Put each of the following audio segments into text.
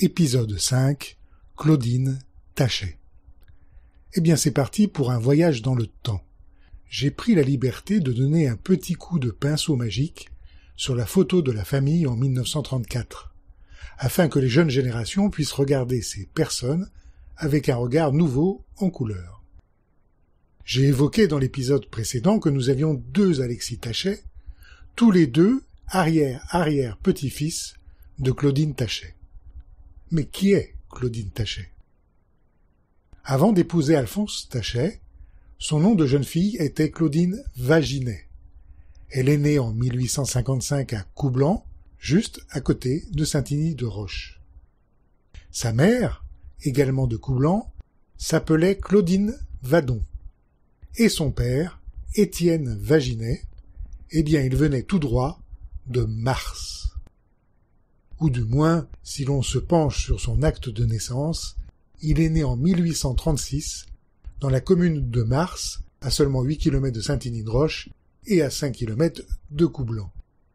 Épisode 5, Claudine Tachet. Eh bien c'est parti pour un voyage dans le temps. J'ai pris la liberté de donner un petit coup de pinceau magique sur la photo de la famille en 1934, afin que les jeunes générations puissent regarder ces personnes avec un regard nouveau en couleur. J'ai évoqué dans l'épisode précédent que nous avions deux Alexis Tachet, tous les deux arrière-petit-fils de Claudine Tachet. Mais qui est Claudine Tachet? Avant d'épouser Alphonse Tachet, son nom de jeune fille était Claudine Vaginet. Elle est née en 1855 à Coublan, juste à côté de Saint-Igny-de-Roche. Sa mère, également de Coublan, s'appelait Claudine Vadon. Et son père, Étienne Vaginet, eh bien il venait tout droit de Mars. Ou du moins, si l'on se penche sur son acte de naissance, il est né en 1836, dans la commune de Mars, à seulement 8 km de Saint-Igny-de-Roche et à 5 km de Coublan.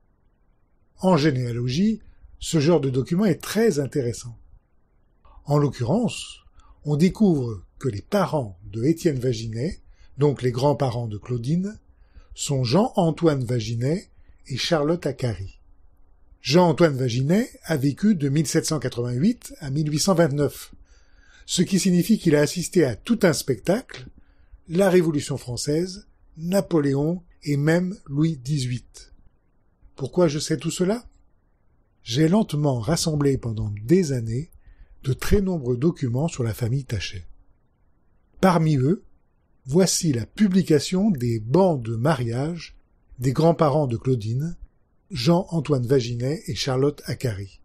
En généalogie, ce genre de document est très intéressant. En l'occurrence, on découvre que les parents de Étienne Vaginet, donc les grands-parents de Claudine, sont Jean-Antoine Vaginet et Charlotte Accary. Jean-Antoine Vaginet a vécu de 1788 à 1829, ce qui signifie qu'il a assisté à tout un spectacle, la Révolution française, Napoléon et même Louis XVIII. Pourquoi je sais tout cela? J'ai lentement rassemblé pendant des années de très nombreux documents sur la famille Tachet. Parmi eux, voici la publication des bans de mariage des grands-parents de Claudine, Jean-Antoine Vaginet et Charlotte Accary.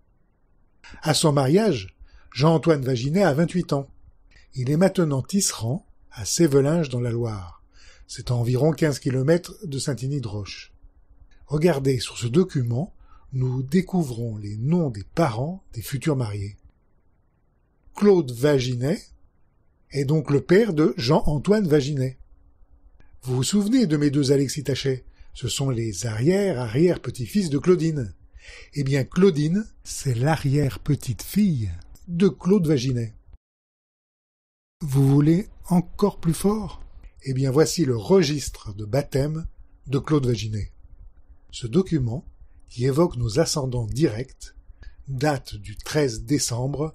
À son mariage, Jean-Antoine Vaginet a 28 ans. Il est maintenant tisserand à Sévelinges dans la Loire. C'est à environ 15 km de Saint-Igny-de-Roche. Regardez, sur ce document, nous découvrons les noms des parents des futurs mariés. Claude Vaginet est donc le père de Jean-Antoine Vaginet. Vous vous souvenez de mes deux Alexis Tachet? Ce sont les arrière-petits-fils de Claudine. Eh bien, Claudine, c'est l'arrière-petite-fille de Claude Vaginet. Vous voulez encore plus fort? Eh bien, voici le registre de baptême de Claude Vaginet. Ce document, qui évoque nos ascendants directs, date du 13 décembre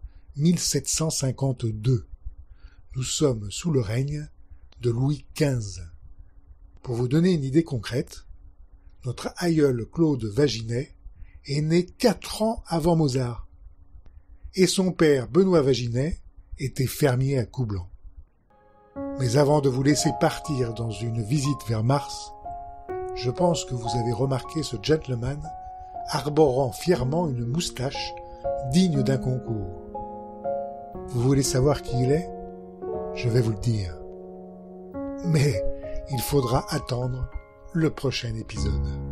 1752. Nous sommes sous le règne de Louis XV. Pour vous donner une idée concrète, notre aïeul Claude Vaginet est né 4 ans avant Mozart, et son père Benoît Vaginet était fermier à Coublan. Mais avant de vous laisser partir dans une visite vers Mars, je pense que vous avez remarqué ce gentleman arborant fièrement une moustache digne d'un concours. Vous voulez savoir qui il est? Je vais vous le dire. Mais il faudra attendre le prochain épisode.